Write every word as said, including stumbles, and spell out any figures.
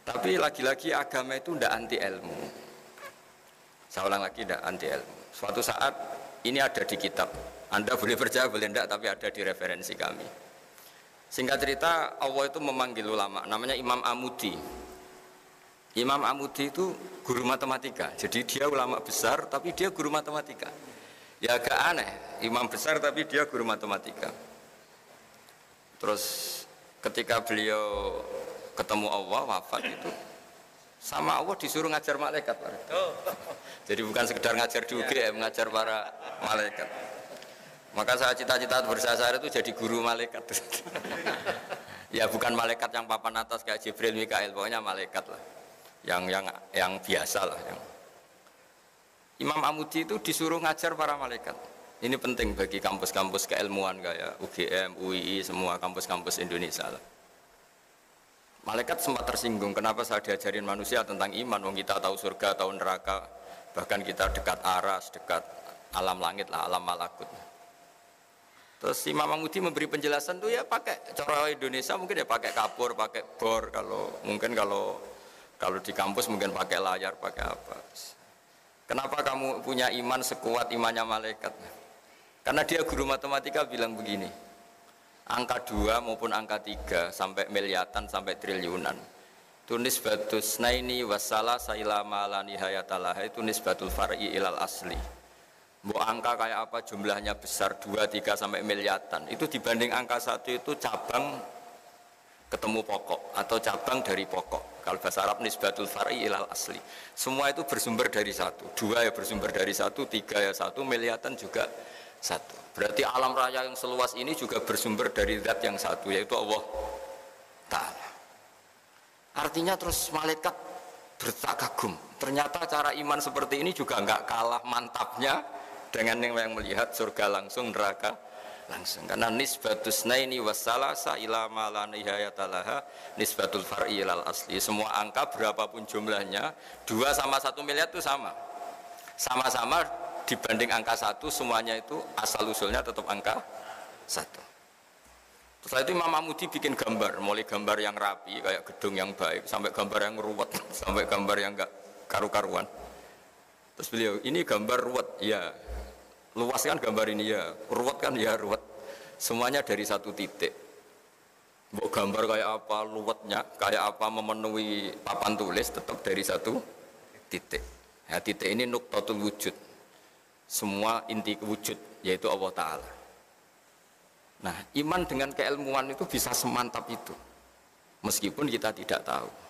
Tapi lagi-lagi agama itu tidak anti ilmu. Saya ulang lagi, tidak anti ilmu. Suatu saat ini ada di kitab. Anda boleh percaya boleh tidak, tapi ada di referensi kami. Singkat cerita, Allah itu memanggil ulama, namanya Imam Amudi. Imam Amudi itu guru matematika. Jadi dia ulama besar, tapi dia guru matematika. Ya agak aneh, imam besar tapi dia guru matematika. Terus ketika beliau ketemu Allah, wafat itu, sama Allah disuruh ngajar malaikat. Jadi bukan sekedar ngajar di U G M, mengajar para malaikat. Maka saya cita-cita bersasar itu jadi guru malaikat. Ya bukan malaikat yang papan atas kayak Jibril, Mikail, pokoknya malaikat lah, yang yang yang biasa lah. Yang Imam Amudi itu disuruh ngajar para malaikat. Ini penting bagi kampus-kampus keilmuan kayak U G M, U I I, semua kampus-kampus Indonesia lah. Malaikat sempat tersinggung, kenapa saya diajarin manusia tentang iman, wong kita tahu surga, tahu neraka, bahkan kita dekat aras, dekat alam langit lah, alam malakut. Terus Imam Amudi memberi penjelasan tuh ya pakai cara Indonesia, mungkin ya pakai kapur, pakai bor, kalau mungkin kalau kalau di kampus mungkin pakai layar, pakai apa. Kenapa kamu punya iman sekuat imannya malaikat? Karena dia guru matematika bilang begini, angka dua maupun angka tiga sampai miliatan sampai triliunan itu nisbatus naini wassalah saila mala nihayatalah, itu nisbatul far'i ilal asli. Mau angka kayak apa jumlahnya besar dua, tiga sampai miliatan, itu dibanding angka satu itu cabang ketemu pokok atau cabang dari pokok. Kalau bahasa Arab nisbatul far'i ilal asli, semua itu bersumber dari satu. Dua ya bersumber dari satu, tiga ya satu, miliatan juga satu. Berarti alam raya yang seluas ini juga bersumber dari zat yang satu, yaitu Allah Ta'ala. Artinya terus malaikat bertak kagum, ternyata cara iman seperti ini juga enggak kalah mantapnya dengan yang melihat surga langsung, neraka langsung. Karena nisbatus naini wassalasa ila ma la nihayatalaha nisbatul far'i ilal asli. Semua angka berapapun jumlahnya, dua sama satu miliar itu sama. Sama-sama dibanding angka satu, semuanya itu asal usulnya tetap angka satu. Setelah itu Imam Amudi bikin gambar, mulai gambar yang rapi kayak gedung yang baik, sampai gambar yang ruwet, sampai gambar yang enggak karu-karuan. Terus beliau, ini gambar ruwet, ya luas kan gambar ini, ya ruwet kan, ya ruwet, semuanya dari satu titik. Mau gambar kayak apa luwetnya, kayak apa memenuhi papan tulis, tetap dari satu titik. Ya, titik ini nuktatul wujud, semua inti wujud yaitu Allah Ta'ala. Nah, iman dengan keilmuan itu bisa semantap itu meskipun kita tidak tahu.